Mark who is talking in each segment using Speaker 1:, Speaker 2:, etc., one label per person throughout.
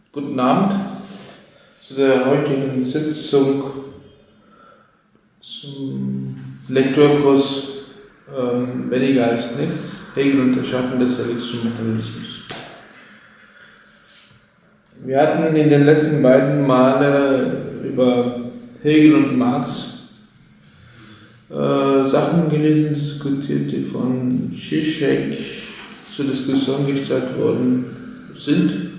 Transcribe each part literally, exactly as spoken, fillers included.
Speaker 1: Guten Abend zu der heutigen Sitzung zum Lekturkurs ähm, Weniger als nichts, Hegel und der Schatten des dialektischen Materialismus. Wir hatten in den letzten beiden Male über Hegel und Marx äh, Sachen gelesen, diskutiert, die von Zizek zur Diskussion gestellt worden sind.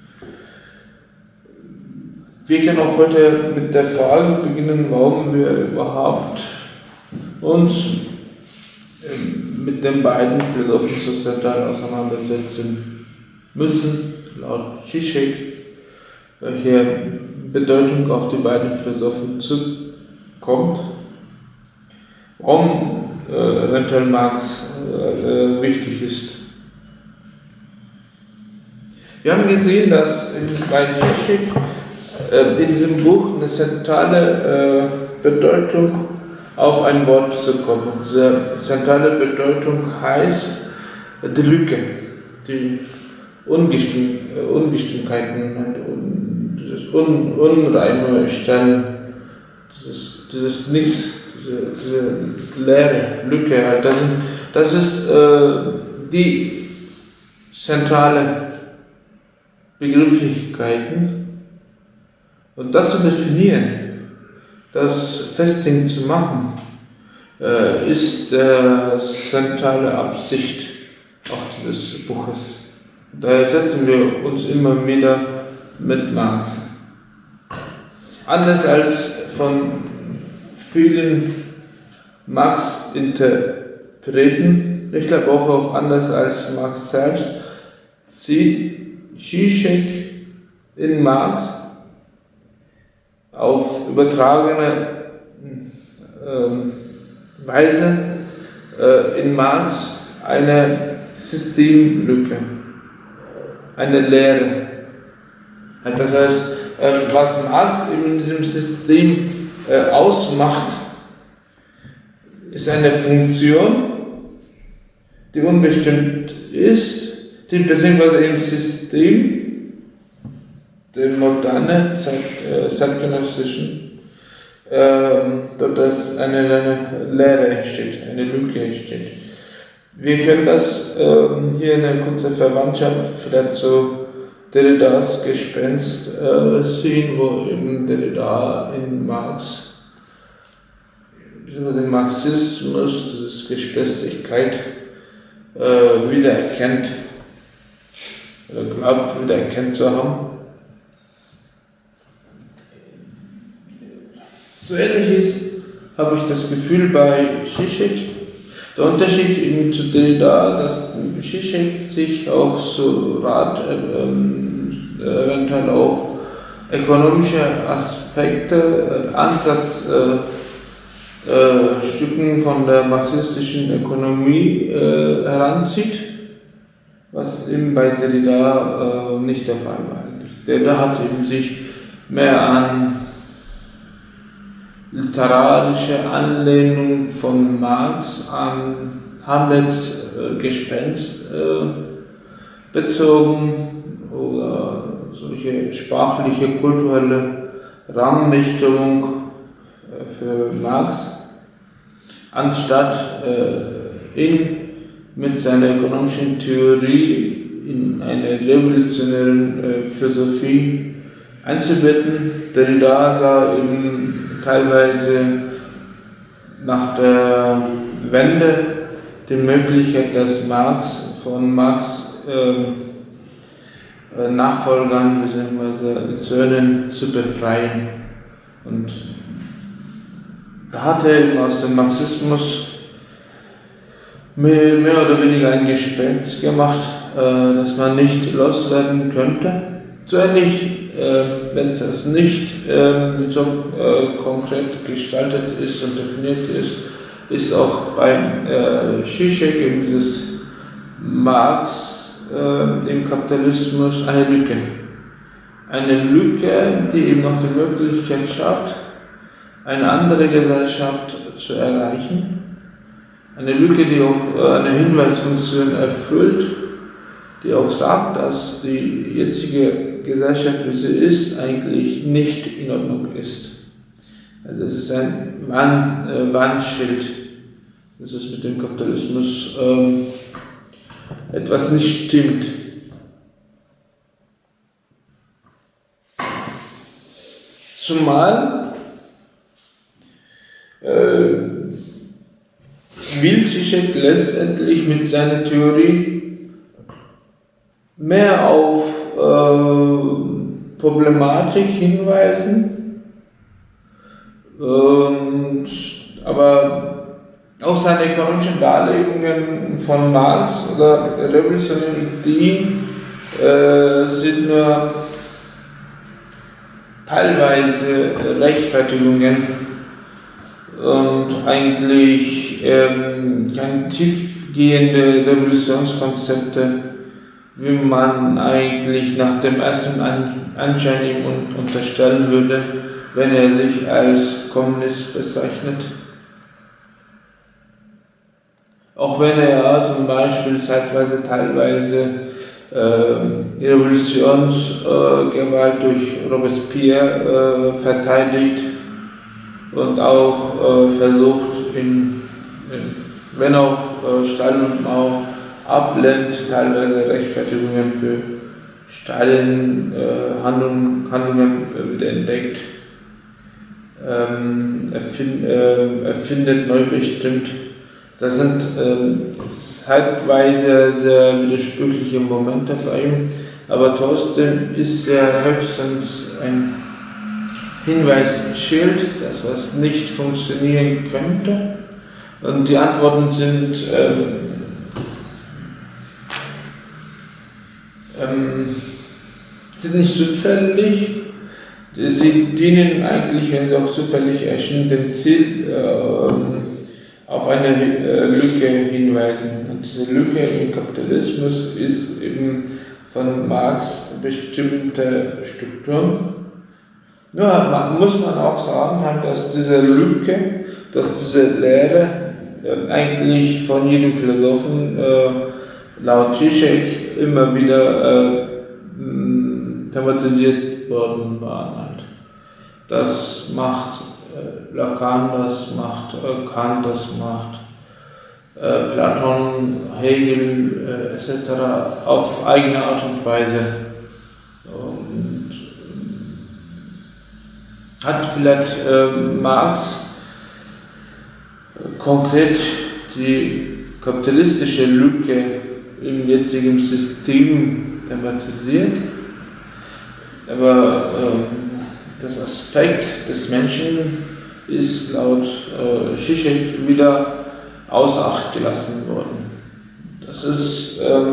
Speaker 1: Wir können auch heute mit der Frage beginnen, warum wir überhaupt uns mit den beiden Philosophen so zentral auseinandersetzen müssen, laut Zizek, welche Bedeutung auf die beiden Philosophen zukommt, warum äh, eventuell Marx äh, wichtig ist. Wir haben gesehen, dass in, bei Zizek in diesem Buch eine zentrale äh, Bedeutung auf ein Wort zu kommen. Diese zentrale Bedeutung heißt die Lücke, die Ungestimm, äh, Ungestimmtheiten und das Un, unreine Stellen, dieses, dieses Nichts, diese, diese leere Lücke. Halt. Das, sind, das ist äh, die zentrale Begrifflichkeiten. Und das zu definieren, das Festing zu machen, äh, ist die zentrale Absicht auch dieses Buches. Daher setzen wir uns immer wieder mit Marx. Anders als von vielen Marx-Interpreten, ich glaube auch, auch anders als Marx selbst, sieht Zizek in Marx auf übertragene äh, Weise äh, in Marx eine Systemlücke, eine Lehre. Das heißt, äh, was Marx in diesem System äh, ausmacht, ist eine Funktion, die unbestimmt ist, die beziehungsweise im System der moderne, zeitgenössischen, äh, dass eine, eine Leere entsteht, eine Lücke entsteht. Wir können das äh, hier in der kurzen Verwandtschaft vielleicht so Derridas Gespenst äh, sehen, wo eben Derrida in Marx, beziehungsweise im Marxismus, diese Gespenstigkeit äh, wiedererkennt, oder glaubt, wiedererkennt zu haben. So ähnliches habe ich das Gefühl bei Zizek. Der Unterschied eben zu Derrida, dass Zizek sich auch so Rat, ähm, eventuell auch ökonomische Aspekte, äh, Ansatzstücken äh, äh, von der marxistischen Ökonomie äh, heranzieht, was eben bei Derrida äh, nicht der Fall war. Derrida hat eben sich mehr an literarische Anlehnung von Marx an Hamlets äh, Gespenst äh, bezogen oder solche sprachliche, kulturelle Rahmenbestimmung äh, für Marx, anstatt äh, ihn mit seiner ökonomischen Theorie in eine revolutionäre äh, Philosophie einzubetten. Derrida sah eben teilweise nach der Wende die Möglichkeit, dass Marx von Marx äh, Nachfolgern bzw. Söhnen zu befreien. Und da hat er eben aus dem Marxismus mehr, mehr oder weniger ein Gespenst gemacht, äh, das man nicht loswerden könnte. So ähnlich, äh, wenn es nicht äh, so äh, konkret gestaltet ist und definiert ist, ist auch beim äh, Zizek eben dieses Marx äh, im Kapitalismus eine Lücke. Eine Lücke, die eben noch die Möglichkeit schafft, eine andere Gesellschaft zu erreichen. Eine Lücke, die auch äh, eine Hinweisfunktion erfüllt, die auch sagt, dass die jetzige Gesellschaft, wie sie ist, eigentlich nicht in Ordnung ist. Also es ist ein Warn, äh, Warnschild, dass es mit dem Kapitalismus ähm, etwas nicht stimmt. Zumal äh, will Zizek letztendlich mit seiner Theorie mehr auf äh, Problematik hinweisen, und, aber auch seine ökonomischen Darlegungen von Marx oder revolutionären Ideen äh, sind nur teilweise Rechtfertigungen und eigentlich ähm, keine tiefgehende Revolutionskonzepte, wie man eigentlich nach dem ersten Anschein ihm unterstellen würde, wenn er sich als Kommunist bezeichnet. Auch wenn er zum Beispiel zeitweise, teilweise äh, die Revolutionsgewalt äh, durch Robespierre äh, verteidigt und auch äh, versucht, in, in, wenn auch äh, Stalin und Mao ablehnt, teilweise Rechtfertigungen für Stalin äh, Handlungen, Handlungen äh, wieder entdeckt. Ähm, erfind, äh, erfindet neu bestimmt. Das sind ähm, zeitweise sehr widersprüchliche Momente bei ihm, aber trotzdem ist er höchstens ein Hinweisschild, dass was nicht funktionieren könnte. Und die Antworten sind ähm, ähm, sind nicht zufällig. Sie dienen eigentlich, wenn sie auch zufällig erschienen, dem Ziel, äh, auf eine äh, Lücke hinweisen. Und diese Lücke im Kapitalismus ist eben von Marx bestimmte Strukturen. Nur man, muss man auch sagen, dass diese Lücke, dass diese Lehre äh, eigentlich von jedem Philosophen äh, laut Zizek immer wieder äh, thematisiert worden war. Das macht äh, Lacan, das macht äh, Kant, das macht äh, Platon, Hegel äh, et cetera auf eigene Art und Weise. Und äh, hat vielleicht äh, Marx äh, konkret die kapitalistische Lücke im jetzigen System thematisiert, aber äh, das Aspekt des Menschen ist laut äh, Zizek wieder außer Acht gelassen worden. Das ist ähm,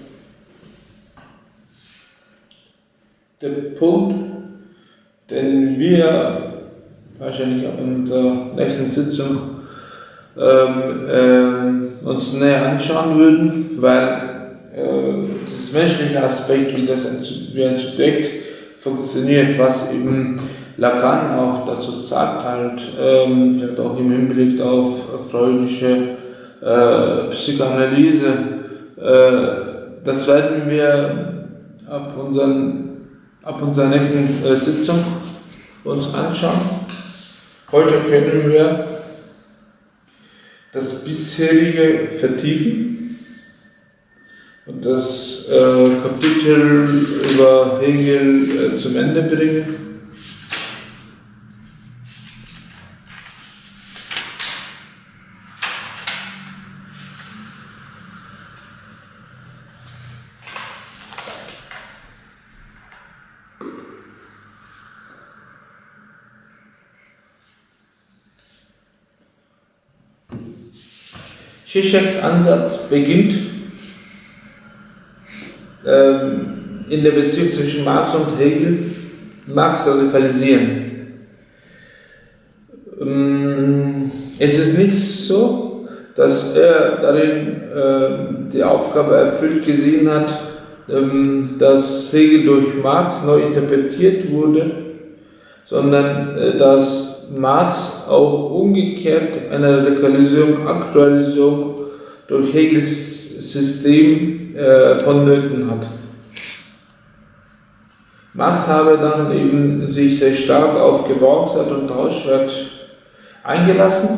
Speaker 1: der Punkt, den wir wahrscheinlich ab unserer nächsten Sitzung ähm, äh, uns näher anschauen würden, weil äh, dieses menschliche Aspekt, wie das wie ein Subjekt funktioniert, was eben Lacan auch dazu sagt, halt, ähm, vielleicht auch im Hinblick auf freudische äh, Psychoanalyse, äh, das werden wir ab, unseren, ab unserer nächsten äh, Sitzung uns anschauen. Heute können wir das bisherige vertiefen und das äh, Kapitel über Hegel äh, zum Ende bringen. Zizeks Ansatz beginnt in der Beziehung zwischen Marx und Hegel, Marx radikalisieren. Es ist nicht so, dass er darin die Aufgabe erfüllt gesehen hat, dass Hegel durch Marx neu interpretiert wurde, sondern dass Marx auch umgekehrt eine Radikalisierung, Aktualisierung durch Hegels System äh, vonnöten hat. Marx habe dann eben sich sehr stark auf Gebrauchswert und Tauschwert eingelassen.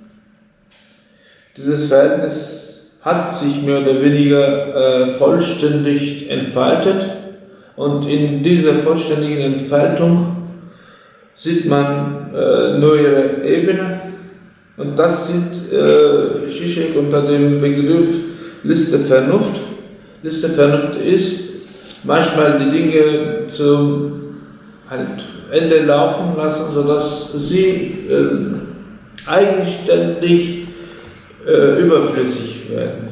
Speaker 1: Dieses Verhältnis hat sich mehr oder weniger äh, vollständig entfaltet, und in dieser vollständigen Entfaltung sieht man äh, neuere Ebenen, und das sieht äh, Zizek unter dem Begriff Liste Vernunft. Liste Vernunft ist, manchmal die Dinge zum halt Ende laufen lassen, sodass sie äh, eigenständig äh, überflüssig werden.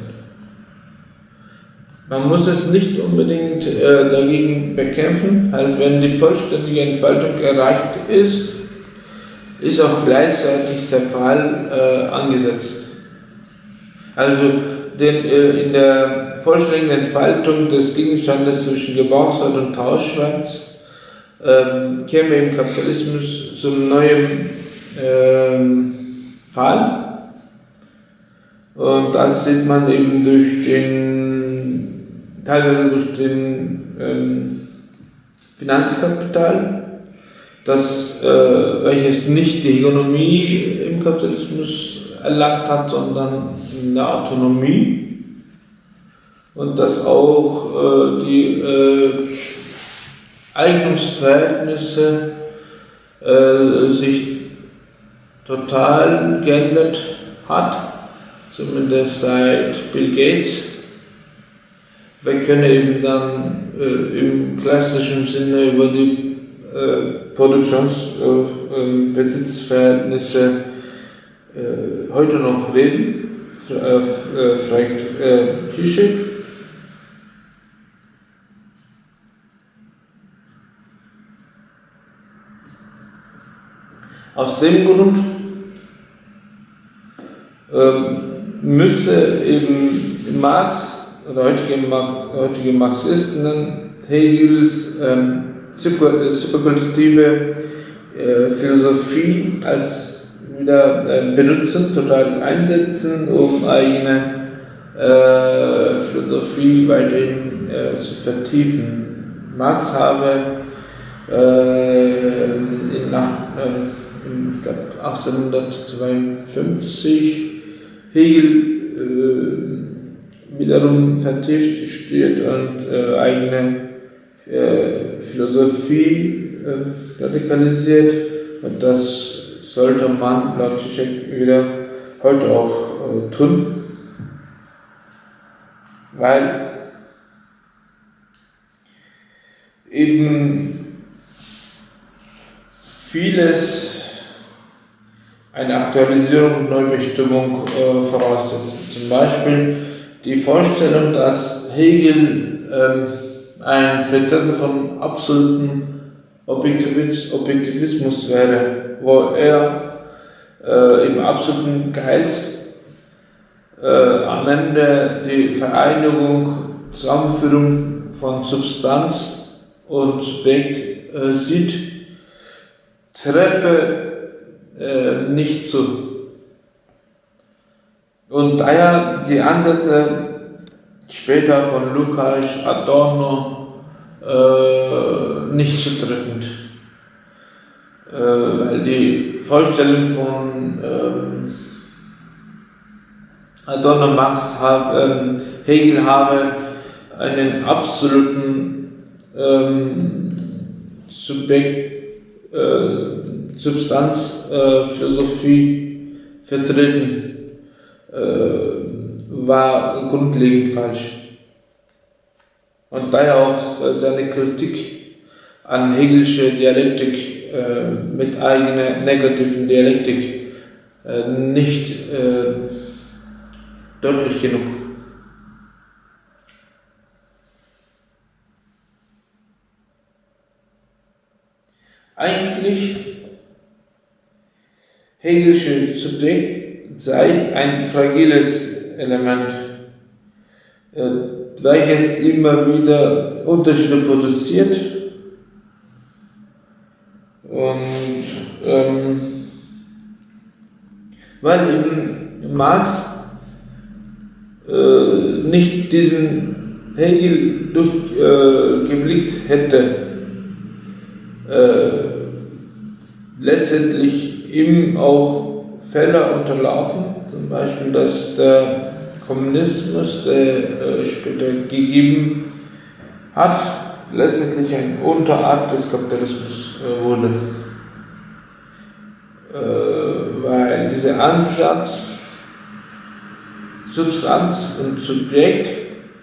Speaker 1: Man muss es nicht unbedingt äh, dagegen bekämpfen, halt wenn die vollständige Entfaltung erreicht ist, ist auch gleichzeitig Zerfall äh, angesetzt. Also den, äh, in der vollständigen Entfaltung des Gegenstandes zwischen Gebrauchswert und Tauschwert ähm, käme im Kapitalismus zum neuen ähm, Fall. Und das sieht man eben durch den, teilweise durch den ähm, Finanzkapital, das, äh, welches nicht die Hegemonie im Kapitalismus erlangt hat, sondern eine Autonomie, und dass auch äh, die äh, Eigentumsverhältnisse äh, sich total geändert hat, zumindest seit Bill Gates. Wir können eben dann äh, im klassischen Sinne über die äh, Produktionsbesitzverhältnisse äh, äh, heute noch reden, äh, fragt äh, Zizek. Aus dem Grund ähm, müsse eben Marx oder heutige, Marx, heutige Marxisten Hegels ähm, super, superkultive äh, Philosophie als wieder äh, benutzen, total einsetzen, um eigene äh, Philosophie weiterhin äh, zu vertiefen. Marx habe äh, in, nach, äh, in ich glaube achtzehnhundertzweiundfünfzig Hegel äh, wiederum vertieft studiert und äh, eigene äh, Philosophie äh, radikalisiert, und das sollte man laut Zizek wieder heute auch äh, tun, weil eben vieles eine Aktualisierung und Neubestimmung äh, voraussetzt. Zum Beispiel die Vorstellung, dass Hegel ähm, ein Vertreter von absoluten Objektivismus wäre, wo er äh, im absoluten Geist äh, am Ende die Vereinigung, Zusammenführung von Substanz und Subjekt äh, sieht, treffe äh, nicht zu. Und daher die Ansätze später von Lukács, Adorno äh, nicht zutreffend. Äh, weil die Vorstellung von ähm, Adorno, Marx, hab, ähm, Hegel habe einen absoluten ähm, Subjekt, äh, Substanzphilosophie äh, vertreten, äh, war grundlegend falsch. Und daher auch äh, seine Kritik an Hegelsche Dialektik äh, mit eigener negativen Dialektik äh, nicht äh, deutlich genug. Eigentlich Hegelsche Subjekt sei ein fragiles Element, äh, welches immer wieder Unterschiede produziert, und ähm, weil eben Marx äh, nicht diesen Hegel durchgeblickt äh, hätte, äh, letztendlich ihm auch Fälle unterlaufen, zum Beispiel, dass der Kommunismus, der äh, später gegeben hat, letztendlich eine Unterart des Kapitalismus äh, wurde. Äh, weil dieser Ansatz, Substanz und Subjekt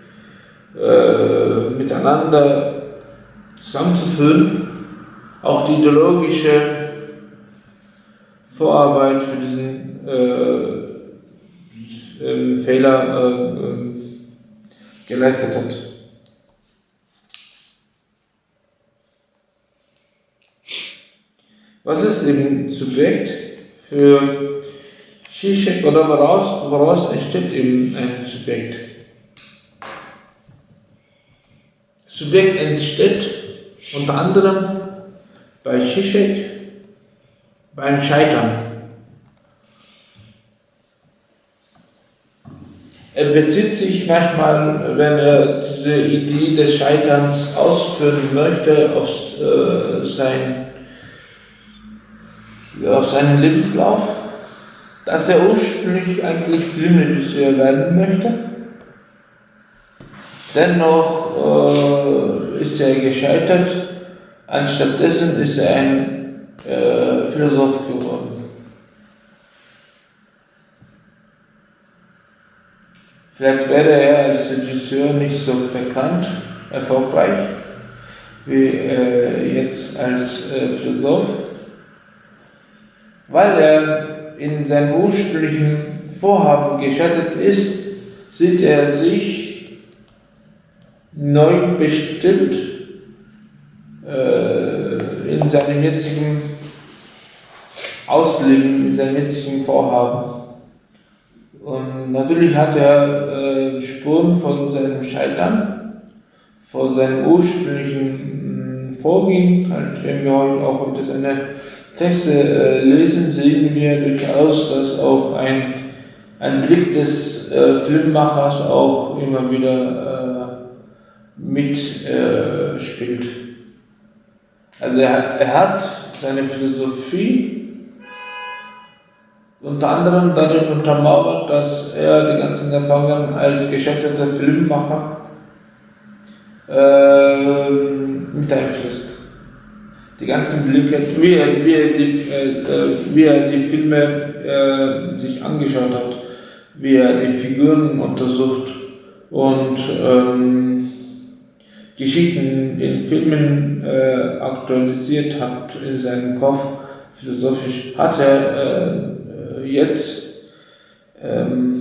Speaker 1: äh, miteinander zusammenzuführen, auch die ideologische Vorarbeit für diesen äh, äh, Fehler äh, geleistet hat. Was ist eben Subjekt? Für Zizek oder woraus, woraus entsteht eben ein Subjekt? Subjekt entsteht unter anderem bei Zizek beim Scheitern. Er bezieht sich manchmal, wenn er diese Idee des Scheiterns ausführen möchte, auf, äh, sein, auf seinen Lebenslauf, dass er ursprünglich eigentlich Filmregisseur werden möchte. Dennoch äh, ist er gescheitert, anstattdessen ist er ein äh, Philosoph geworden. Vielleicht wäre er als Regisseur nicht so bekannt, erfolgreich, wie äh, jetzt als äh, Philosoph, weil er in seinem ursprünglichen Vorhaben gescheitert ist, sieht er sich neu bestimmt äh, in seinem jetzigen Ausleben, in seinem jetzigen Vorhaben. Und natürlich hat er äh, Spuren von seinem Scheitern, von seinem ursprünglichen Vorgehen. Halt, wenn wir heute auch unter seine Texte äh, lesen, sehen wir durchaus, dass auch ein, ein Blick des äh, Filmemachers auch immer wieder äh, mitspielt. Äh, also er hat, er hat seine Philosophie unter anderem dadurch untermauert, dass er die ganzen Erfahrungen als gescheiterter Filmemacher äh, mit einfließt. Die ganzen Blicke, wie er, wie er, die, äh, wie er die Filme äh, sich angeschaut hat, wie er die Figuren untersucht und ähm, Geschichten in Filmen äh, aktualisiert hat in seinem Kopf, philosophisch, hat er äh, jetzt ähm,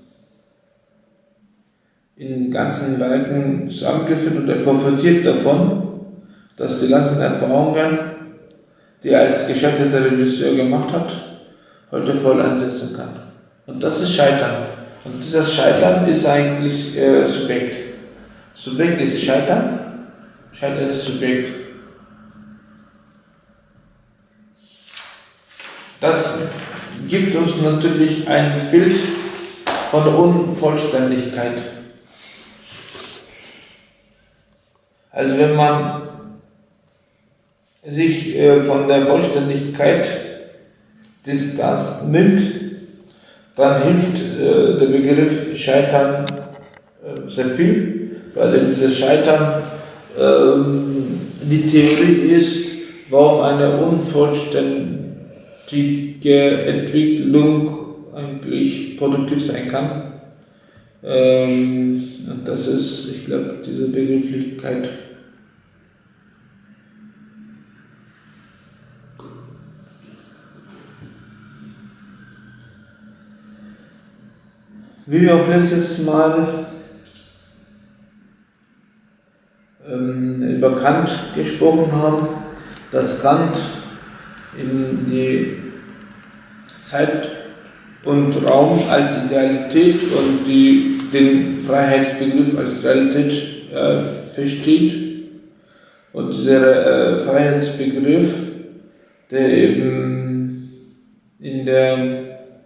Speaker 1: in ganzen Werken zusammengeführt und er profitiert davon, dass die ganzen Erfahrungen, die er als gescheiterter Regisseur gemacht hat, heute voll einsetzen kann. Und das ist Scheitern. Und dieses Scheitern ist eigentlich äh, Subjekt. Subjekt ist Scheitern, Scheitern ist Subjekt. Das gibt uns natürlich ein Bild von der Unvollständigkeit. Also wenn man sich äh, von der Vollständigkeit des das nimmt, dann hilft äh, der Begriff Scheitern äh, sehr viel, weil eben dieses Scheitern äh, die Theorie ist, warum eine unvollständige Entwicklung eigentlich produktiv sein kann. Ähm, und das ist, ich glaube, diese Begrifflichkeit. Wie wir auch letztes Mal ähm, über Kant gesprochen haben, dass Kant in die Zeit und Raum als Idealität und die, den Freiheitsbegriff als Realität äh, versteht. Und dieser äh, Freiheitsbegriff, der eben in der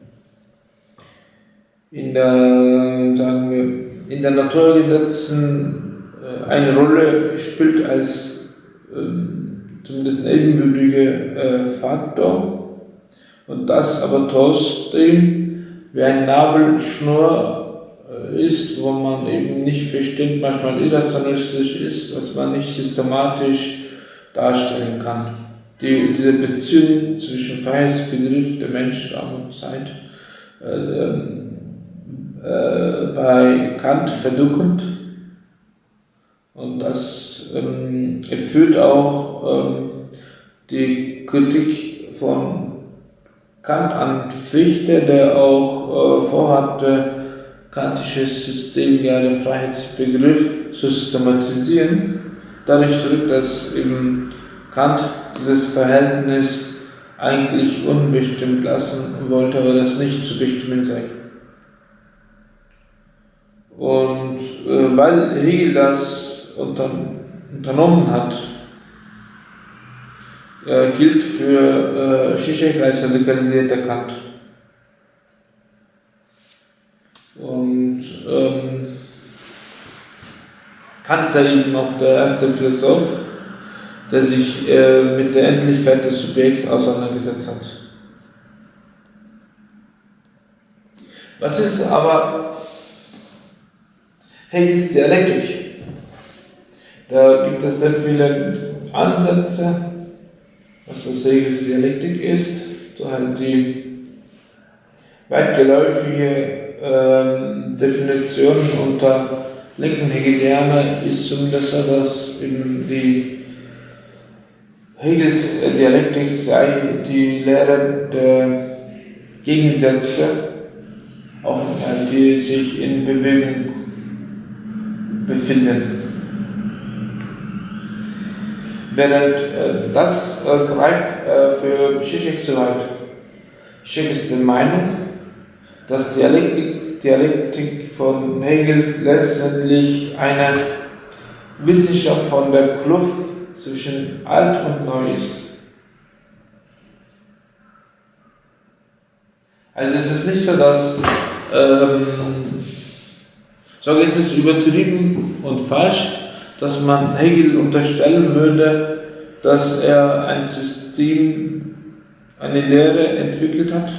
Speaker 1: in der, sagen wir, in der Naturgesetzen äh, eine Rolle spielt als äh, zum zumindest ein ebenbürtiger äh, Faktor, und das aber trotzdem wie eine Nabelschnur äh, ist, wo man eben nicht versteht, manchmal irrationalistisch ist, was man nicht systematisch darstellen kann. Die, diese Beziehung zwischen Freiheitsbegriff der Mensch, Raum und Zeit äh, äh, bei Kant verdunkelt, und das ähm, erfüllt auch ähm, die Kritik von Kant an Fichte, der auch äh, vorhatte, kantisches System, ja, der Freiheitsbegriff zu systematisieren, dadurch zurück, dass eben Kant dieses Verhältnis eigentlich unbestimmt lassen wollte, aber das nicht zu bestimmen sei. Und äh, weil Hegel das unter, unternommen hat, äh, gilt für äh, Zizek als radikalisierter Kant. Und ähm, Kant sei eben auch der erste Philosoph, der sich äh, mit der Endlichkeit des Subjekts auseinandergesetzt hat. Was ist aber Hegels Dialektik? Da gibt es sehr viele Ansätze, was das Hegels Dialektik ist. So halt die weitgeläufige äh, Definition unter linken Hegelianer ist zumindest so, dass eben die Hegels Dialektik sei die Lehre der Gegensätze, auch die sich in Bewegung befinden. Während äh, das äh, greift äh, für Zizek zu weit. Zizek ist der Meinung, dass Dialektik, Dialektik von Hegels letztendlich eine Wissenschaft von der Kluft zwischen alt und neu ist. Also es ist nicht so, dass ähm, so ist es übertrieben und falsch, dass man Hegel unterstellen würde, dass er ein System, eine Lehre entwickelt hat,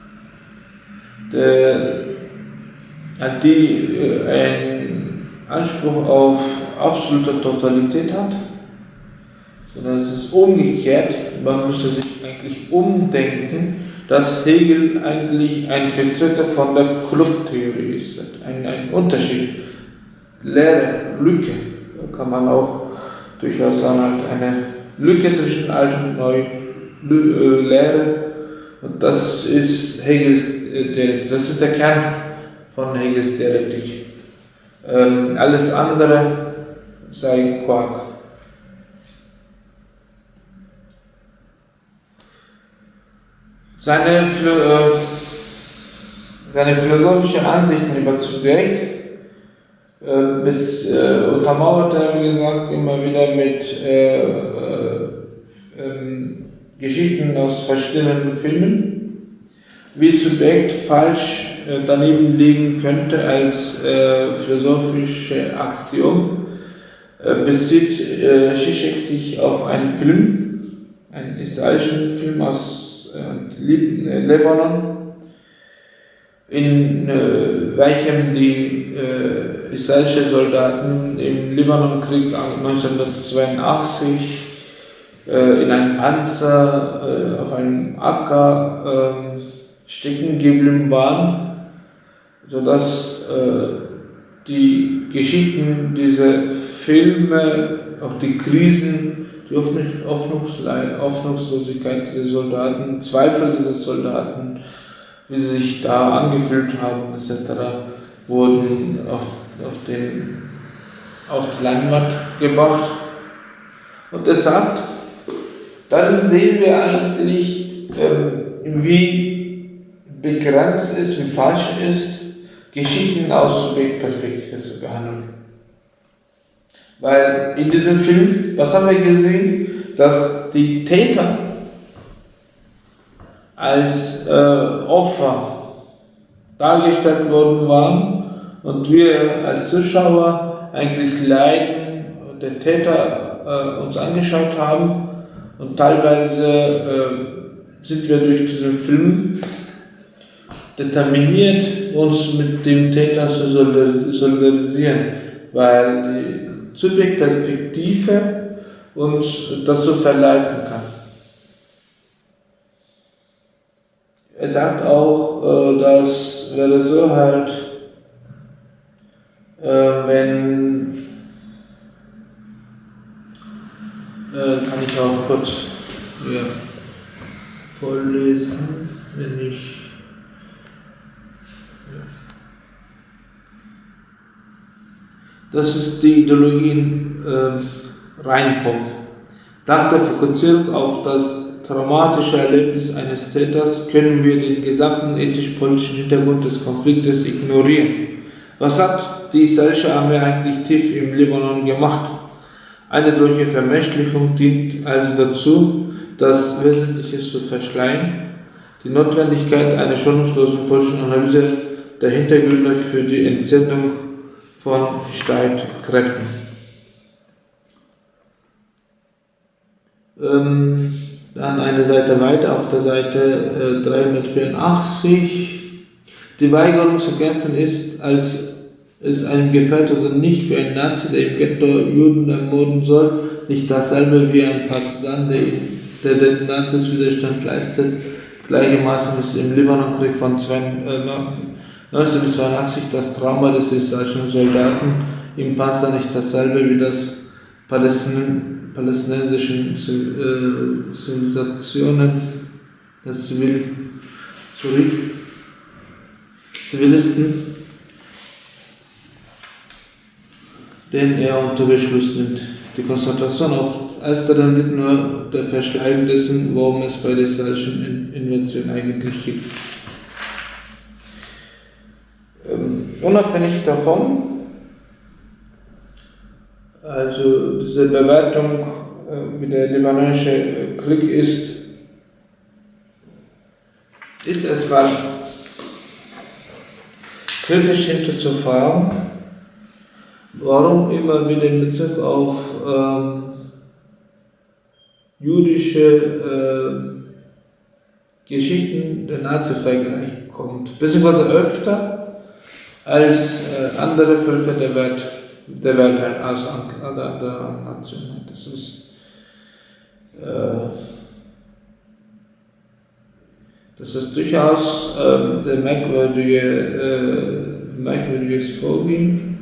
Speaker 1: der, die einen Anspruch auf absolute Totalität hat, sondern es ist umgekehrt. Man müsste sich eigentlich umdenken, dass Hegel eigentlich ein Vertreter von der Klufttheorie ist, ein, ein Unterschied, Lehre, Lücke. Kann man auch durchaus sagen, eine Lücke zwischen alt und neu äh, Lehre, und das ist Hegels Dialektik, das ist der Kern von Hegels Dialektik. Ähm, alles andere sei Quark. Seine, äh, seine philosophischen Ansichten über Subjekt bis äh, untermauert er, wie gesagt, immer wieder mit äh, äh, ähm, Geschichten aus verschiedenen Filmen, wie Subjekt falsch äh, daneben liegen könnte als äh, philosophische Aktion, äh, bezieht äh, Zizek sich auf einen Film, einen israelischen Film aus äh, Libanon, in äh, welchem die äh, israelische Soldaten im Libanonkrieg neunzehnhundertzweiundachtzig äh, in einem Panzer äh, auf einem Acker äh, stecken geblieben waren, sodass äh, die Geschichten dieser Filme, auch die Krisen, die Hoffnungslosigkeit dieser Soldaten, Zweifel dieser Soldaten, wie sie sich da angefühlt haben, et cetera, wurden auf, auf, den, auf die Leinwand gebracht. Und er sagt, dann sehen wir eigentlich, ähm, wie begrenzt ist, wie falsch ist, Geschichten aus Subjektperspektive zu behandeln. Weil in diesem Film, was haben wir gesehen? Dass die Täter als äh, Opfer dargestellt worden waren und wir als Zuschauer eigentlich leiden, der Täter äh, uns angeschaut haben Und teilweise äh, sind wir durch diesen Film determiniert, uns mit dem Täter zu solidarisieren, weil die Subjektperspektive uns dazu verleiten kann. Er sagt auch, äh, das wäre so halt, äh, wenn, äh, kann ich auch kurz ja, vorlesen, wenn ich, ja. Das ist die Ideologien äh, Reihenfolge. Dank der Fokussierung auf das traumatische Erlebnis eines Täters können wir den gesamten ethisch-politischen Hintergrund des Konfliktes ignorieren. Was hat die israelische Armee eigentlich tief im Libanon gemacht? Eine solche Vermenschlichung dient also dazu, das Wesentliche zu verschleiern, die Notwendigkeit einer schonungslosen politischen Analyse der Hintergründe für die Entsendung von Streitkräften. Ähm, Dann eine Seite weiter, auf der Seite äh, dreihundertvierundachtzig. Die Weigerung zu kämpfen ist, als es einem gefällt oder nicht für einen Nazi, der im Ghetto Juden ermorden soll, nicht dasselbe wie ein Partisan, der, der den Nazis Widerstand leistet. Gleichermaßen ist im Libanonkrieg von neunzehnhundertzweiundachtzig das Trauma des israelischen Soldaten im Panzer nicht dasselbe wie das Palästin palästinensischen Zivilisationen, der Zivil, sorry, Zivilisten, den er unter Beschluss nimmt. Die Konzentration auf ersteren liegt nur der Verschleierung dessen, worum es bei der israelischen Invasion eigentlich geht. Ähm, unabhängig davon, also diese Bewertung, wie der libanonische Krieg ist, ist es mal kritisch hinterfragen, warum immer wieder in Bezug auf ähm, jüdische äh, Geschichten der Nazi-Vergleich kommt, beziehungsweise öfter als äh, andere Völker der Welt. Der Welt halt als andere Nationen. Das ist, äh, das ist durchaus äh, sehr merkwürdige, äh, merkwürdiges Vorgehen.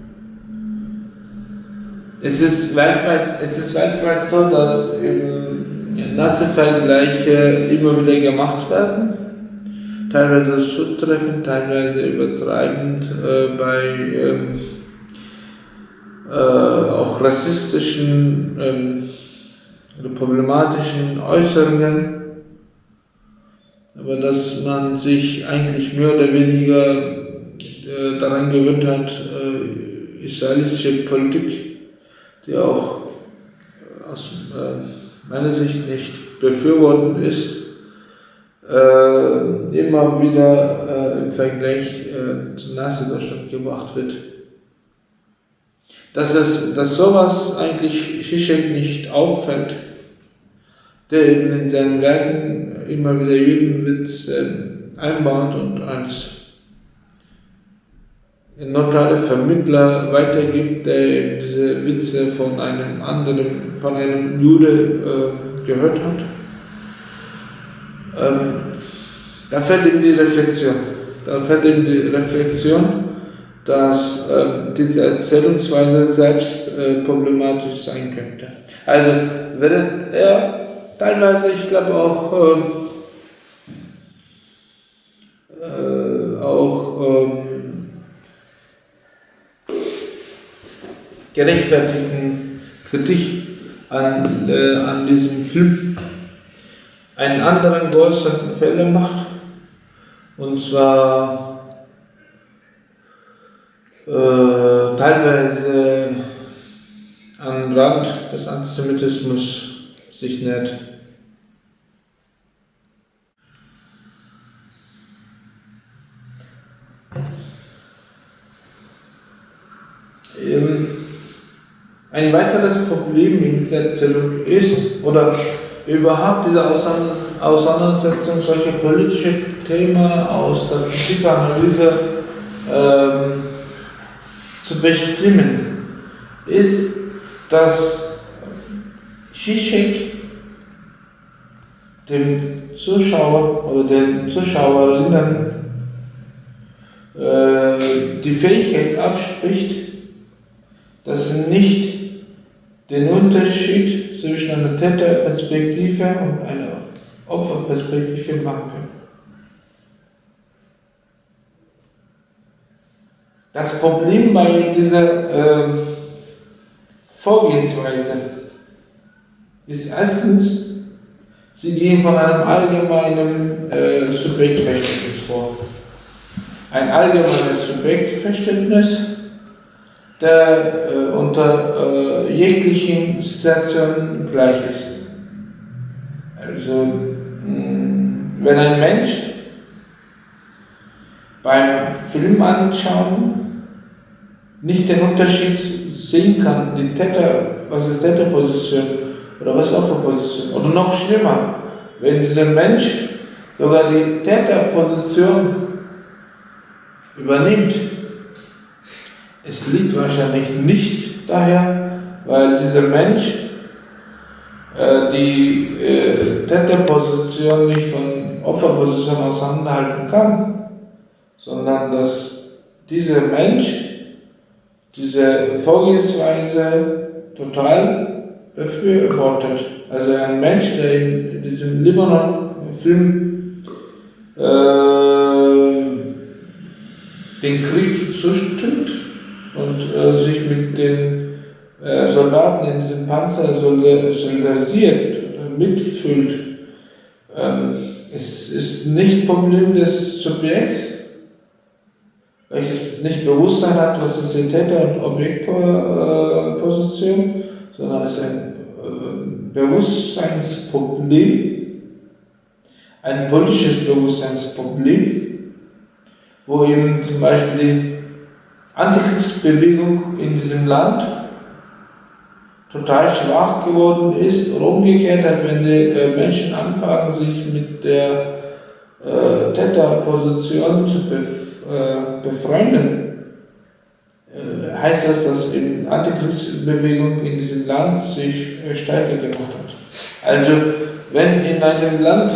Speaker 1: Es ist weltweit, es ist weltweit so, dass Nazi-Vergleiche immer wieder gemacht werden. Teilweise zutreffend, teilweise übertreibend äh, bei ähm, Äh, auch rassistischen ähm, oder problematischen Äußerungen, aber dass man sich eigentlich mehr oder weniger äh, daran gewöhnt hat, äh, israelische Politik, die auch aus äh, meiner Sicht nicht befürwortet ist, äh, immer wieder äh, im Vergleich äh, zu Nazi-Deutschland gebracht wird. Dass, es, dass sowas eigentlich Zizek nicht auffällt, der eben in seinen Werken immer wieder Judenwitz äh, einbaut und als neutraler Vermittler weitergibt, der eben diese Witze von einem anderen, von einem Jude äh, gehört hat. Ähm, da fällt ihm die Reflexion, da fällt ihm die Reflexion, dass äh, diese Erzählungsweise selbst äh, problematisch sein könnte. Also während er teilweise, ich glaube auch, äh, äh, auch ähm, gerechtfertigten Kritik an, äh, an diesem Film einen anderen größeren Fehler macht, und zwar Äh, teilweise am Rand des Antisemitismus sich nährt. Ähm, Ein weiteres Problem in dieser Erzählung ist, oder überhaupt diese Auseinandersetzung solcher politische Themen aus der Psychoanalyse ähm, zu bestimmen, ist, dass Žižek dem Zuschauer oder den Zuschauerinnen äh, die Fähigkeit abspricht, dass sie nicht den Unterschied zwischen einer Täterperspektive und einer Opferperspektive machen können. Das Problem bei dieser äh, Vorgehensweise ist erstens, sie gehen von einem allgemeinen äh, Subjektverständnis vor. Ein allgemeines Subjektverständnis, der äh, unter äh, jeglichen Situationen gleich ist. Also, mh, wenn ein Mensch beim Film anschauen nicht den Unterschied sehen kann, die Täter, was ist Täterposition oder was ist Opferposition, oder noch schlimmer, wenn dieser Mensch sogar die Täterposition übernimmt. Es liegt wahrscheinlich nicht daher, weil dieser Mensch äh, die äh, Täterposition nicht von Opferposition auseinanderhalten kann, sondern dass dieser Mensch diese Vorgehensweise total befürwortet. Also ein Mensch, der in diesem Libanon-Film äh, den Krieg zustimmt und äh, sich mit den äh, Soldaten in diesem Panzer solidarisiert oder mitfühlt. Ähm, es ist nicht Problem des Subjekts, welches nicht Bewusstsein hat, was ist die Täter- und Objektposition, sondern es ist ein äh, Bewusstseinsproblem, ein politisches Bewusstseinsproblem, wo eben zum Beispiel die Antikriegsbewegung in diesem Land total schwach geworden ist oder umgekehrt hat, wenn die äh, Menschen anfangen, sich mit der äh, Täterposition zu befreien, befreunden, heißt das, dass die Antikriegsbewegung in diesem Land sich stärker gemacht hat. Also, wenn in einem Land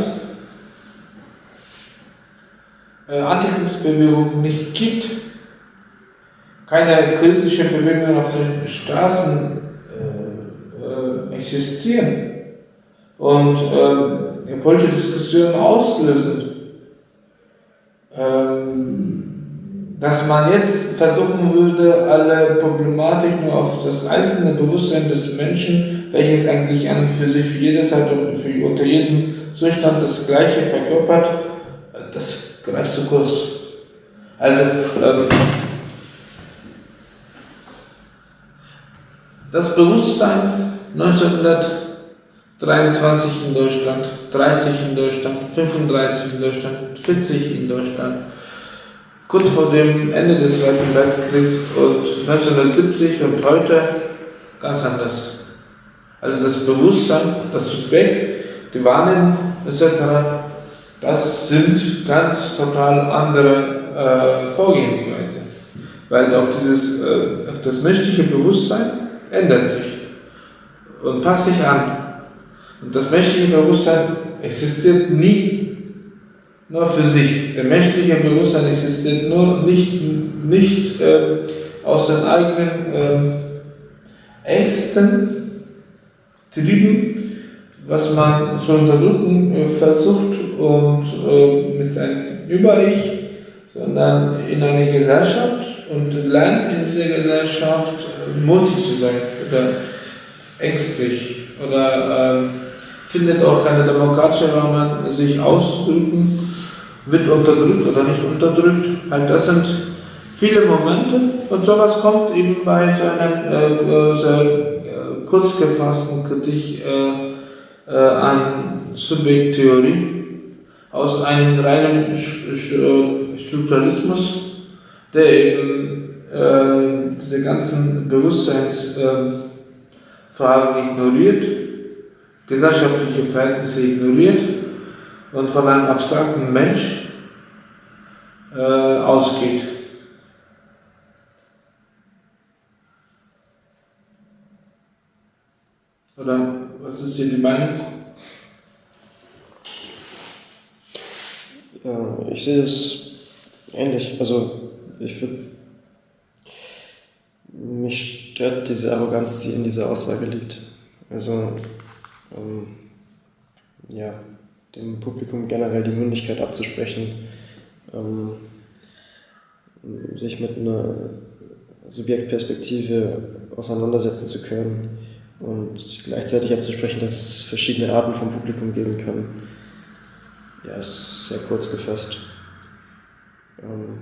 Speaker 1: Antikriegsbewegung nicht gibt, keine kritische Bewegung auf den Straßen äh, existieren und äh, politische Diskussionen auslösen, dass man jetzt versuchen würde, alle Problematik nur auf das einzelne Bewusstsein des Menschen, welches eigentlich an für sich für jede Zeit und für unter jedem Zustand das Gleiche verkörpert, das greift zu kurz. Also ähm, das Bewusstsein neunzehnhundertdreiundzwanzig in Deutschland, dreißig in Deutschland, fünfunddreißig in Deutschland, vierzig in Deutschland, kurz vor dem Ende des Zweiten Weltkriegs und neunzehnhundertsiebzig und heute ganz anders. Also das Bewusstsein, das Subjekt, die Wahrnehmung et cetera, das sind ganz total andere äh, Vorgehensweise. Weil auch dieses, äh, auch das menschliche Bewusstsein ändert sich und passt sich an. Und das menschliche Bewusstsein existiert nie nur für sich. Der menschliche Bewusstsein existiert nur nicht, nicht äh, aus den eigenen äh, Ängsten, Trieben, was man zu unterdrücken äh, versucht und äh, mit seinem Über-Ich, sondern in einer Gesellschaft und lernt in dieser Gesellschaft äh, mutig zu sein oder ängstlich oder äh, findet auch keine demokratische Rahmen, sich auszudrücken, wird unterdrückt oder nicht unterdrückt. Halt, das sind viele Momente und sowas kommt eben bei so einer äh, sehr äh, kurz gefassten Kritik äh, äh, an Subjekttheorie aus einem reinen Strukturalismus, der eben äh, diese ganzen Bewusstseinstheorien Fragen ignoriert, gesellschaftliche Verhältnisse ignoriert und von einem abstrakten Mensch äh, ausgeht. Oder was ist hier die Meinung?
Speaker 2: Ja, ich sehe es ähnlich. Also ich würde, mich stört diese Arroganz, die in dieser Aussage liegt. Also ähm, ja, dem Publikum generell die Mündigkeit abzusprechen, ähm, sich mit einer Subjektperspektive auseinandersetzen zu können und gleichzeitig abzusprechen, dass es verschiedene Arten vom Publikum geben kann. Ja, es ist sehr kurz gefasst. Ähm,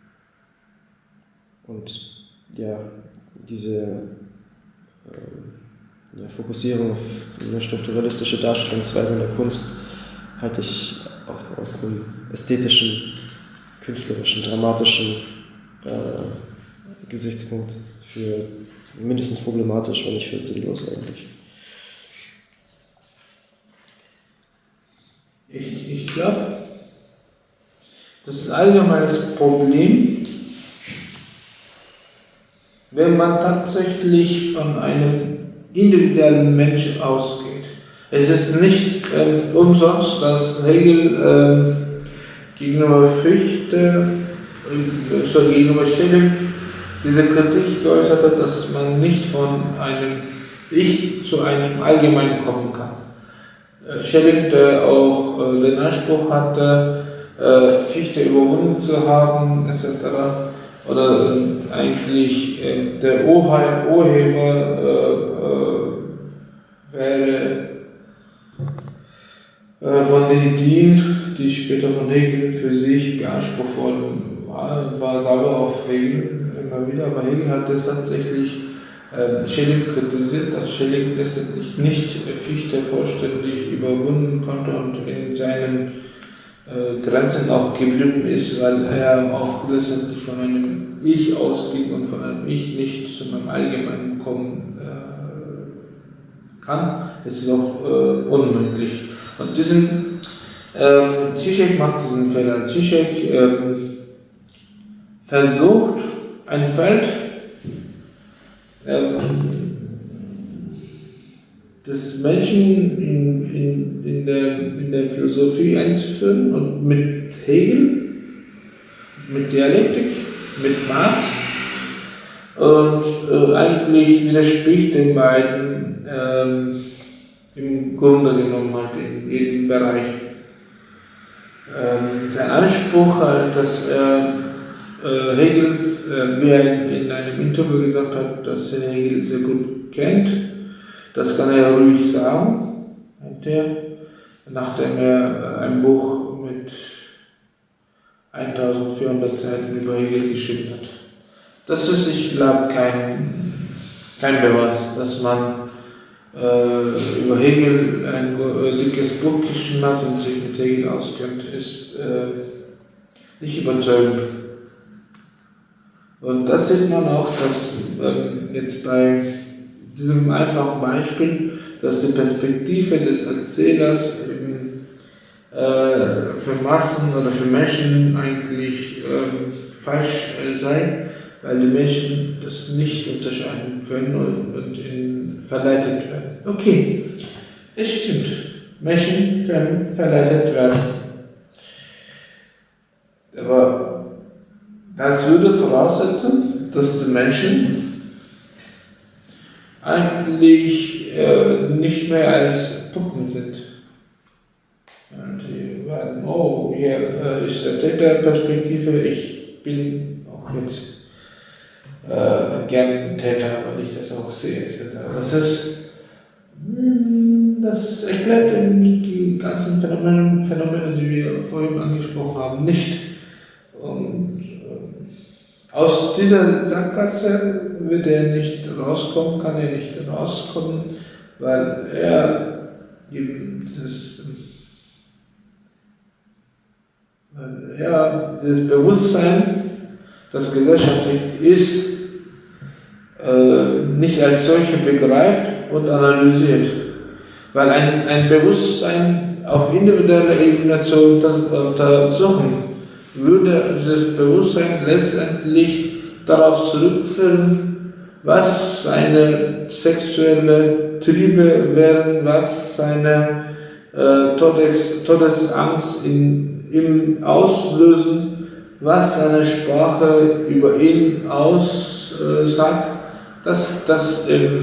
Speaker 2: und ja, diese ähm, ja, Fokussierung auf eine strukturalistische Darstellungsweise in der Kunst halte ich auch aus einem ästhetischen, künstlerischen, dramatischen äh, Gesichtspunkt für mindestens problematisch, wenn nicht für sinnlos eigentlich.
Speaker 1: Ich, ich glaube, das ist allgemein das Problem, wenn man tatsächlich von einem individuellen Menschen ausgeht. Es ist nicht ähm, umsonst, dass Hegel ähm, gegenüber Fichte, äh, so gegenüber Schelling diese Kritik geäußert hat, dass man nicht von einem Ich zu einem Allgemeinen kommen kann. Äh, Schelling, der auch äh, den Anspruch hatte, äh, Fichte überwunden zu haben, et cetera, oder äh, eigentlich äh, der Urheim, Urheber äh, äh, wäre äh, von den Ideen, die später von Hegel für sich beansprucht worden war, war sauber auf Hegel immer wieder, aber Hegel hat es tatsächlich äh, Schelling kritisiert, dass Schelling letztendlich nicht Fichte vollständig überwunden konnte und in seinen äh, Grenzen auch geblieben ist, weil er auch letztendlich von einem Ich ausging und von einem Ich nicht zu einem Allgemeinen kommen äh, kann. Es ist auch äh, unmöglich. Und diesen äh, Zizek macht diesen Fehler. Zizek äh, versucht, ein Feld äh, des Menschen in, in, in, der, in der Philosophie einzuführen und mit Hegel, mit Dialektik, mit Marx und äh, eigentlich widerspricht den beiden äh, im Grunde genommen halt in jedem Bereich. Ähm, sein Anspruch halt, dass er äh, Hegel, äh, wie er in einem Interview gesagt hat, dass er Hegel sehr gut kennt, das kann er ruhig sagen, er, nachdem er ein Buch mit eintausendvierhundert Seiten über Hegel geschrieben hat. Das ist, ich glaube, kein, kein Beweis, dass man äh, über Hegel ein äh, dickes Buch geschrieben hat und sich mit Hegel auskennt, ist äh, nicht überzeugend. Und das sieht man auch, dass äh, jetzt bei diesem einfachen Beispiel, dass die Perspektive des Erzählers eben, äh, für Massen oder für Menschen eigentlich äh, falsch äh, sei, weil die Menschen das nicht unterscheiden können und, und in, verleitet werden. Okay, es stimmt, Menschen können verleitet werden. Aber das würde voraussetzen, dass die Menschen eigentlich äh, nicht mehr als Puppen sind. Und die werden, oh, hier äh, ist der Täterperspektive, ich bin auch jetzt äh, gern Täter, weil ich das auch sehe. Das ist, das erklärt die ganzen Phänomene, Phänomene, die wir vorhin angesprochen haben, nicht. Und äh, aus dieser Sackgasse wird er nicht rauskommen, kann er nicht rauskommen, weil er eben das, weil er das Bewusstsein, das gesellschaftlich ist, äh, nicht als solche begreift und analysiert. Weil ein, ein Bewusstsein auf individueller Ebene zu unter, untersuchen, würde dieses Bewusstsein letztendlich darauf zurückführen, was seine sexuelle Triebe wären, was seine äh, Todes, Todesangst in ihm auslösen, was seine Sprache über ihn aussagt, äh, dass das ähm,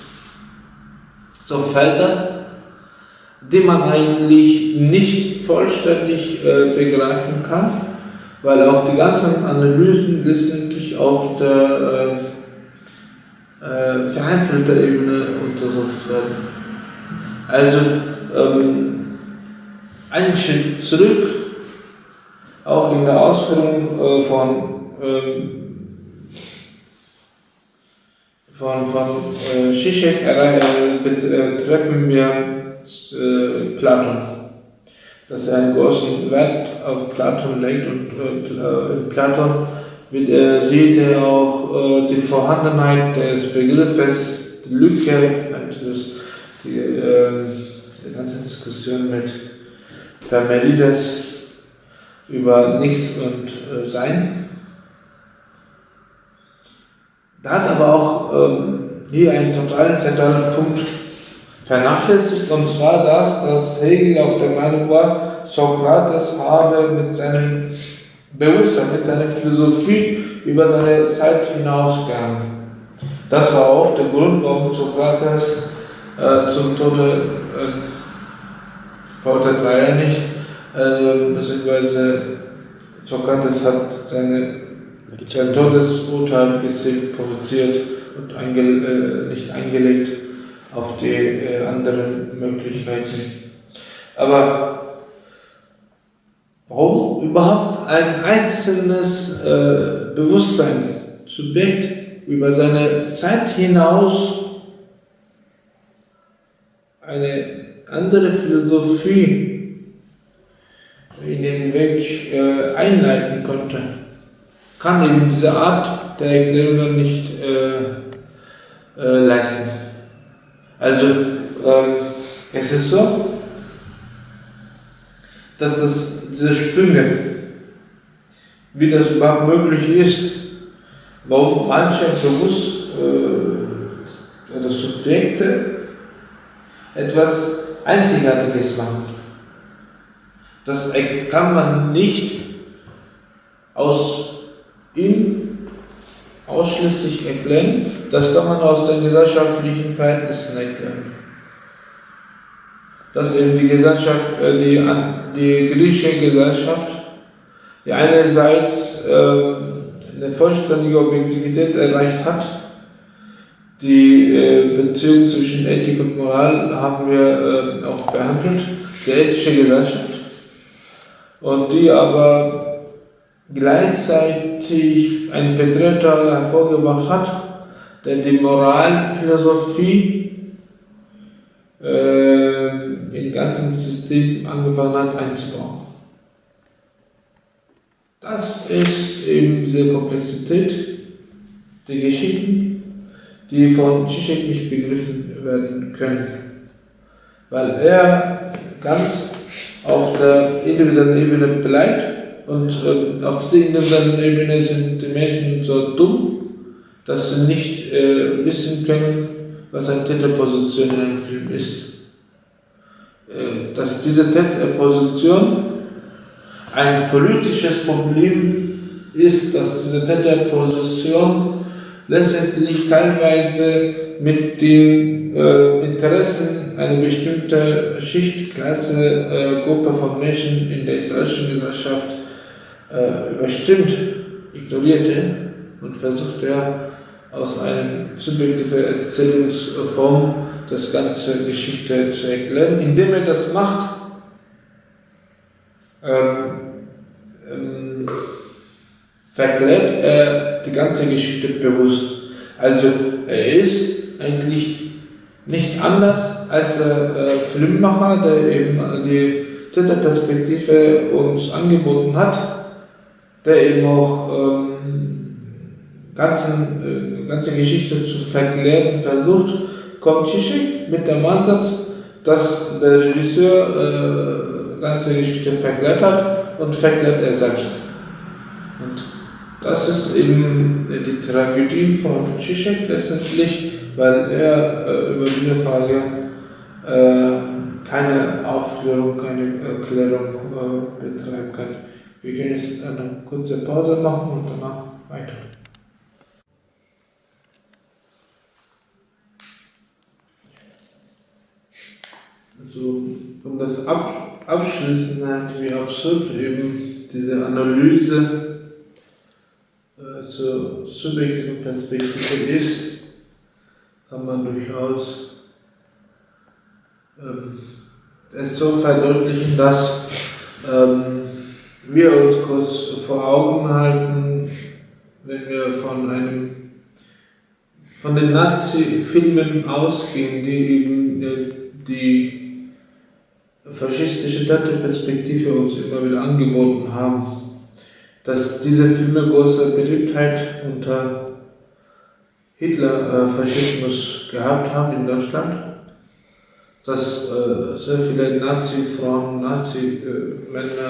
Speaker 1: so Felder, die man eigentlich nicht vollständig äh, begreifen kann, weil auch die ganzen Analysen letztendlich auf der äh, äh, vereinzelten Ebene untersucht werden. Also ähm, einen Schritt zurück, auch in der Ausführung äh, von, ähm, von, von äh, Zizek äh, betreffen wir äh, Platon, dass er einen großen Wert auf Platon legt und äh, in Platon wird, äh, sieht er auch äh, die Vorhandenheit des Begriffes, die Lücke, das, die, äh, die ganze Diskussion mit Parmenides über Nichts und äh, Sein. Da hat aber auch ähm, hier einen total zentralen Punkt vernachlässigt, und zwar das, dass Hegel auch der Meinung war, Sokrates habe mit seinem Bewusstsein, mit seiner Philosophie über seine Zeit hinausgegangen. Das war auch der Grund, warum Sokrates äh, zum Tode äh, verurteilt war er nicht, äh, beziehungsweise Sokrates hat seine, sein Todesurteil gezielt provoziert und einge, äh, nicht eingelegt auf die äh, anderen Möglichkeiten. Aber warum überhaupt ein einzelnes äh, Bewusstsein, Subjekt über seine Zeit hinaus eine andere Philosophie in den Weg äh, einleiten konnte, kann eben diese Art der Erklärung nicht äh, äh, leisten. Also ähm, es ist so, dass das, diese Sprünge, wie das überhaupt möglich ist, warum manche bewusst äh, oder Subjekte etwas Einzigartiges machen. Das kann man nicht aus ihm ausschließlich erklären, das kann man aus den gesellschaftlichen Verhältnissen erklären. Dass eben die Gesellschaft, die, die griechische Gesellschaft, die einerseits äh, eine vollständige Objektivität erreicht hat, die äh, Beziehung zwischen Ethik und Moral haben wir äh, auch behandelt, die ethische Gesellschaft, und die aber gleichzeitig einen Vertreter hervorgebracht hat, der die Moralphilosophie äh, im ganzen System angefangen hat einzubauen. Das ist eben diese Komplexität der Geschichten, die von Zizek nicht begriffen werden können, weil er ganz auf der individuellen Ebene bleibt. Und äh, auf dieser individuellen Ebene sind die Menschen so dumm, dass sie nicht äh, wissen können, was eine Täterposition in einem Film ist. Äh, dass diese Täterposition ein politisches Problem ist, dass diese Täterposition letztendlich teilweise mit den äh, Interessen einer bestimmten Schicht, Klasse, äh, Gruppe von Menschen in der israelischen Gesellschaft äh, überstimmt, ignorierte und versuchte aus einer subjektiven Erzählungsform das ganze Geschichte zu erklären. Indem er das macht, ähm, ähm, verklärt er die ganze Geschichte bewusst. Also er ist eigentlich nicht anders als der äh, Filmemacher, der eben die Täterperspektive uns angeboten hat, der eben auch ähm, ganzen, äh, ganze Geschichte zu verklären versucht, kommt Zizek mit dem Ansatz, dass der Regisseur äh, ganze Geschichte verklärt hat und verklärt er selbst. Und das ist eben die Tragödie von Zizek letztendlich, weil er äh, über diese Frage äh, keine Aufklärung, keine Erklärung äh, betreiben kann. Wir können jetzt eine kurze Pause machen und danach weiter. Also, um das ab, abschließen, halt, wie absurd eben diese Analyse äh, zur subjektiven Perspektive ist, kann man durchaus ähm, es so verdeutlichen, dass ähm, wir uns kurz vor Augen halten, wenn wir von einem von den Nazi-Filmen ausgehen, die eben äh, die faschistische Täterperspektive uns immer wieder angeboten haben, dass diese Filme große Beliebtheit unter Hitler-Faschismus äh, gehabt haben in Deutschland, dass äh, sehr viele Nazi-Frauen, Nazi-Männer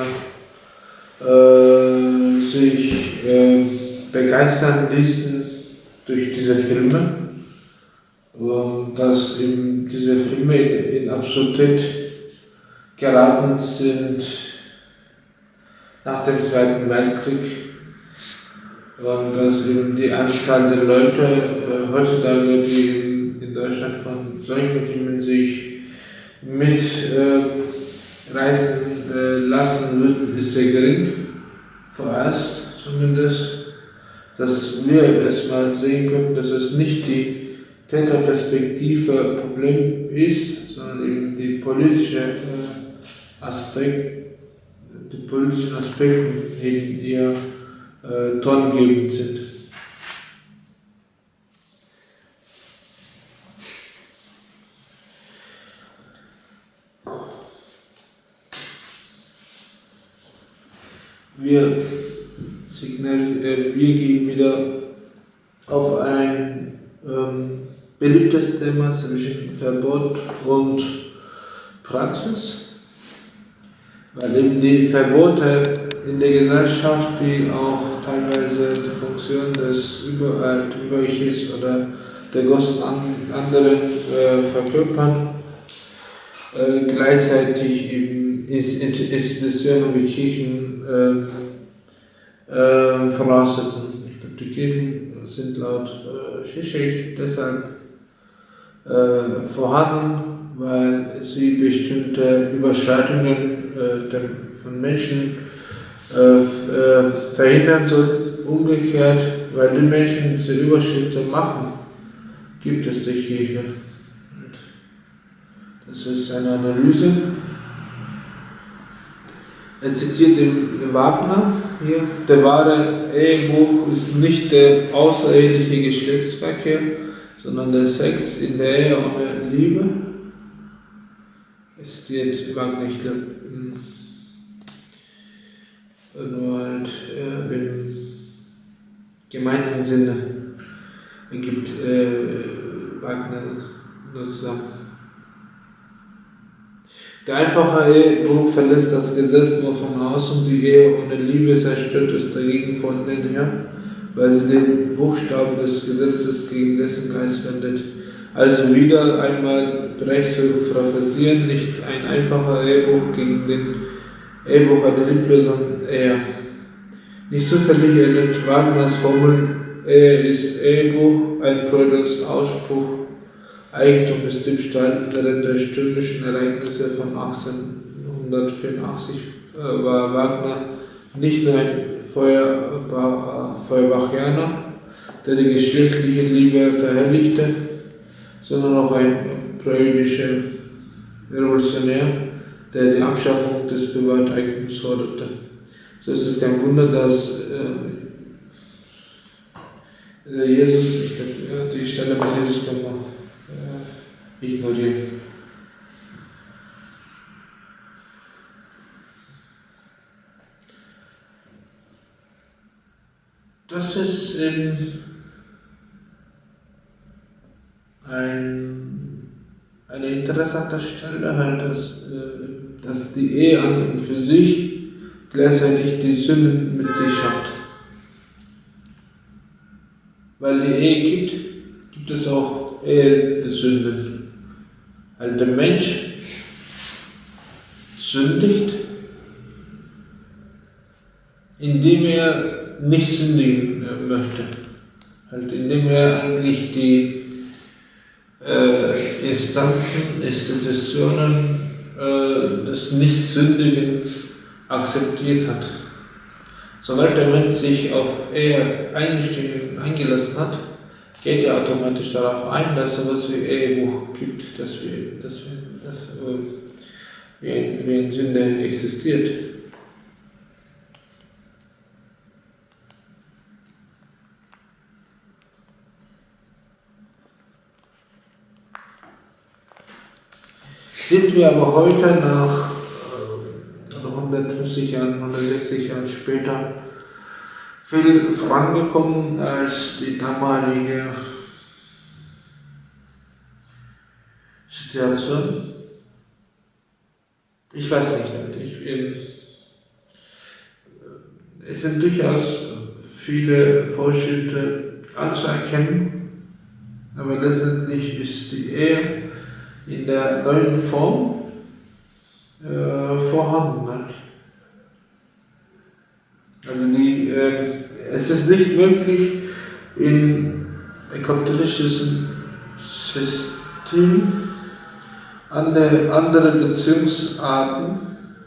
Speaker 1: äh, sich äh, begeistern ließen durch diese Filme, und dass eben diese Filme in, in Absurdität geraten sind nach dem Zweiten Weltkrieg, und dass eben die Anzahl der Leute äh, heutzutage, die in Deutschland von solchen Filmen sich mitreißen äh, äh, lassen würden, ist sehr gering, vorerst zumindest, dass wir erstmal sehen können, dass es nicht die Täterperspektive Problem ist, sondern eben die politische äh, Aspekt, die politischen Aspekte eben eher äh, tongebend sind. Wir, signal, äh, wir gehen wieder auf ein ähm, beliebtes Thema zwischen Verbot und Praxis, weil eben die Verbote in der Gesellschaft, die auch teilweise die Funktion des Überiches oder der großen anderen äh, verkörpern, äh, gleichzeitig eben Institutionen wie Kirchen äh, äh, voraussetzen. Ich glaube, die Kirchen sind laut äh, Zizek deshalb äh, vorhanden, weil sie bestimmte Überschreitungen äh, dem, von Menschen äh, äh, verhindern sollen. Umgekehrt, weil die Menschen diese Überschritte machen, gibt es die Kirche. Und das ist eine Analyse. Er zitiert den Wagner hier: Der wahre Ehebruch ist nicht der außereheliche Geschlechtsverkehr, sondern der Sex in der Ehe ohne Liebe. Er zitiert Wagner, ich glaube, nur halt äh, im gemeinten Sinne. Er gibt äh, Wagner nur zusammen. Der einfache Ehebruch verlässt das Gesetz nur von außen, die Ehe ohne Liebe zerstört es dagegen von innen her, weil sie den Buchstaben des Gesetzes gegen dessen Geist wendet. Also wieder einmal Brecht zu paraphrasieren, nicht ein einfacher Ehebruch gegen den Ehebruch einer Liebe, sondern Ehe. Nicht zufällig erinnert Wagners Formel, Ehe ist Ehebruch, ein Preußisches Ausspruch, Eigentum ist Diebstahl. Während der stürmischen Ereignisse von achtzehnhundertvierundachtzig äh, war Wagner nicht nur ein Feuerbach, äh, Feuerbachianer, der die geschlechtliche Liebe verherrlichte, sondern auch ein preußischer Revolutionär, der die Abschaffung des Privateigentums forderte. So ist es kein Wunder, dass äh, Jesus, ich glaube, ja, die Stelle bei Jesus können wir äh, ignorieren. Das ist eben ein, eine interessante Stelle, halt, dass, dass die Ehe an und für sich gleichzeitig die Sünden mit sich schafft. Weil die Ehe gibt, gibt es auch Ehe des Sünden. Halt der Mensch sündigt, indem er nicht sündigen möchte. Halt indem er eigentlich die äh, Instanzen, Institutionen äh, des Nicht-Sündigens akzeptiert hat. Sobald der Mensch sich auf Ehe eingestiegen, eingelassen hat, geht er automatisch darauf ein, dass es sowas wie Ehebuch gibt, dass, wir, dass, wir, dass äh, wie, in, wie in Sünde existiert. Sind wir aber heute nach äh, hundertfünfzig Jahren, hundertsechzig Jahren später viel vorangekommen als die damalige Situation? Ich weiß nicht. Ich, äh, es sind durchaus viele Fortschritte anzuerkennen, aber letztendlich ist die Ehe in der neuen Form äh, vorhanden hat. Also die, äh, es ist nicht möglich, in einem kapitalistischen System andere, andere Beziehungsarten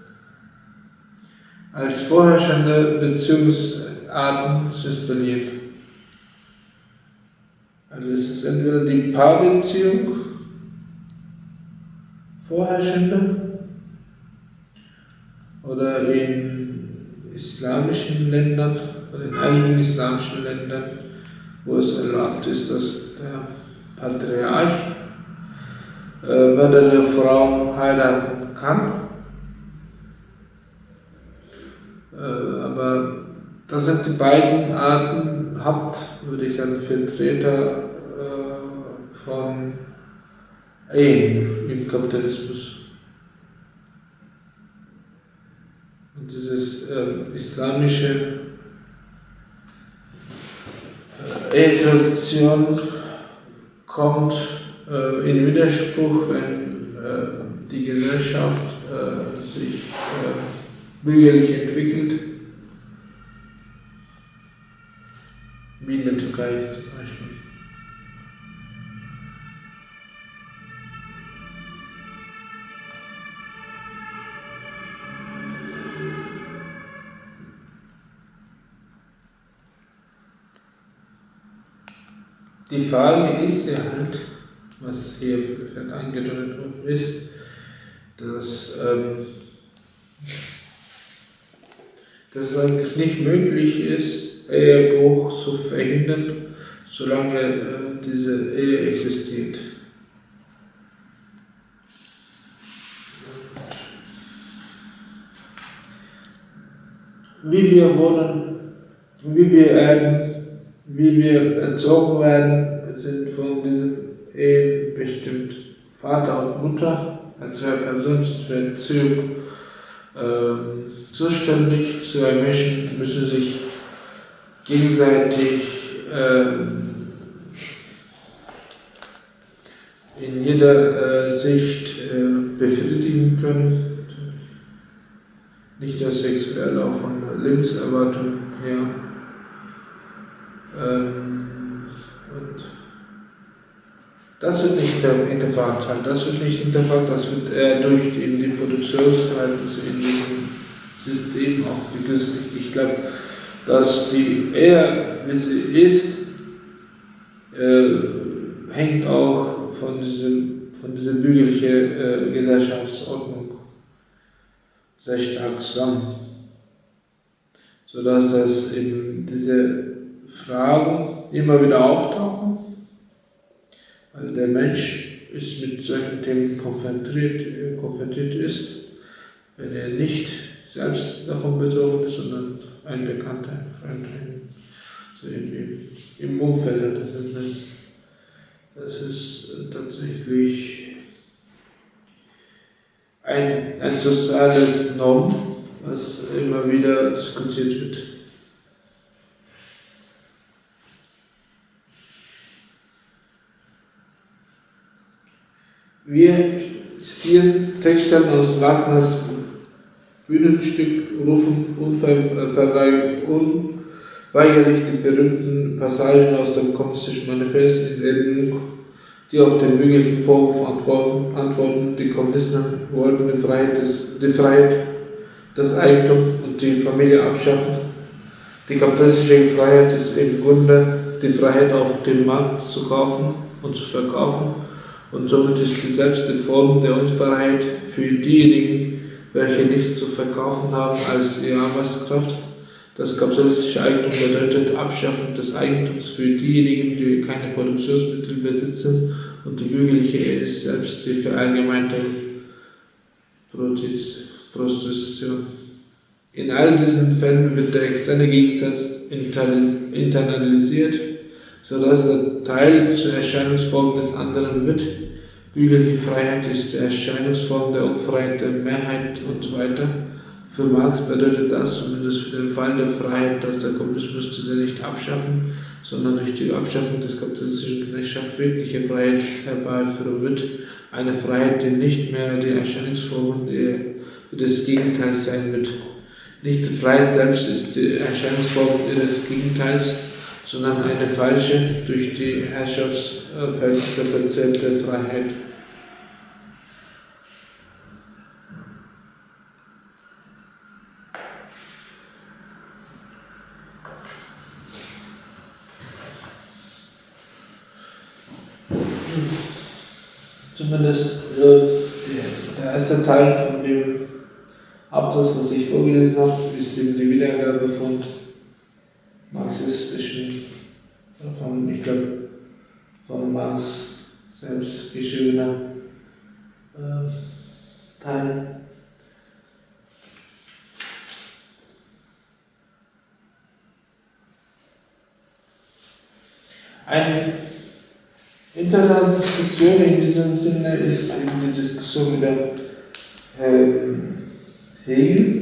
Speaker 1: als vorherrschende Beziehungsarten zu installieren. Also es ist entweder die Paarbeziehung, vorherrschende, oder in islamischen Ländern oder in einigen islamischen Ländern, wo es erlaubt ist, dass der Patriarch äh, mehrere Frauen heiraten kann. Äh, aber das sind die beiden Arten, Haupt, würde ich sagen, Vertreter äh, von Ehen im Kapitalismus. Und dieses äh, islamische äh, Ehetradition kommt äh, in Widerspruch, wenn äh, die Gesellschaft äh, sich äh, bürgerlich entwickelt, wie in der Türkei zum Beispiel. Die Frage ist ja halt, was hier vielleicht angedeutet worden ist, dass, ähm, dass es eigentlich nicht möglich ist, Ehebruch zu verhindern, solange äh, diese Ehe existiert. Wie wir wohnen, wie wir erben, wie wir erzogen werden, sind von diesen Ehen bestimmt. Vater und Mutter als zwei Personen sind für Erziehung äh, zuständig. Zwei Menschen müssen sich gegenseitig äh, in jeder äh, Sicht äh, befriedigen können. Nicht nur sexuell, auch von der Lebenserwartung her. Ähm, und das wird nicht hinterfragt, halt. das wird nicht hinterfragt, das wird eher durch die, die Produktionsverhältnisse in diesem System auch begünstigt. Ich glaube, dass die Ehe, wie sie ist, äh, hängt auch von, diesem, von dieser bürgerlichen äh, Gesellschaftsordnung sehr stark zusammen, sodass das eben diese Fragen immer wieder auftauchen, weil der Mensch ist mit solchen Themen konfrontiert, konfrontiert ist, wenn er nicht selbst davon betroffen ist, sondern ein Bekannter, ein Freund, so im, im Umfeld. Das ist das, es ist tatsächlich ein, ein soziales Norm, was immer wieder diskutiert wird. Wir zitieren Textstellen aus Wagners Bühnenstück, rufen unverweigerlich die berühmten Passagen aus dem Kommunistischen Manifest in Erinnerung, die auf den mühlichen Vorwurf antworten, antworten, die Kommunisten wollten die Freiheit, des, die Freiheit, das Eigentum und die Familie abschaffen. Die kapitalistische Freiheit ist im Grunde die Freiheit, auf dem Markt zu kaufen und zu verkaufen, und somit ist die selbste Form der Unfreiheit für diejenigen, welche nichts zu verkaufen haben als ihre Arbeitskraft. Das kapitalistische Eigentum bedeutet Abschaffung des Eigentums für diejenigen, die keine Produktionsmittel besitzen, und die bürgerliche Ehe ist selbst die verallgemeinerte Prostitution. In all diesen Fällen wird der externe Gegensatz internalisiert, sodass der Teil zur Erscheinungsform des anderen wird. Bürgerliche Freiheit ist die Erscheinungsform der Unfreiheit der Mehrheit und so weiter. Für Marx bedeutet das, zumindest für den Fall der Freiheit, dass der Kommunismus diese nicht abschaffen, sondern durch die Abschaffung des kapitalistischen Knechtschaft wirkliche Freiheit herbeiführen wird. Eine Freiheit, die nicht mehr die Erscheinungsform des Gegenteils sein wird. Nicht die Freiheit selbst ist die Erscheinungsform ihres Gegenteils, sondern eine falsche, durch die Herrschaftsverhältnisse verzerrte Freiheit. Zumindest äh, der erste Teil von dem Absatz, was ich vorgelesen habe, ist eben die Wiedergabe von marxistischen, von, ich glaube, von Marx selbst geschriebener äh, Teil. Eine interessante Diskussion in diesem Sinne ist eben die Diskussion mit der ähm, Hegel.